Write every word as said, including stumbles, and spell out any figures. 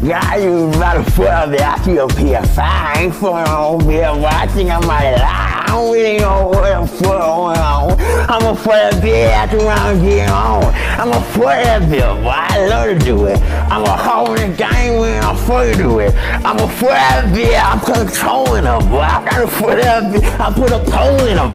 God, you about to put up there. I see a P S five. I ain't putting on here, but I think I might lie. I don't really know what I'm putting on. I'ma put that bitch after I'm getting on. I'ma put that bitch, boy. I love to do it. I'ma hold the game when I'm fucking do it. I'ma put that bitch. I'm controlling her, boy. I gotta put that bitch. I put a pole in her.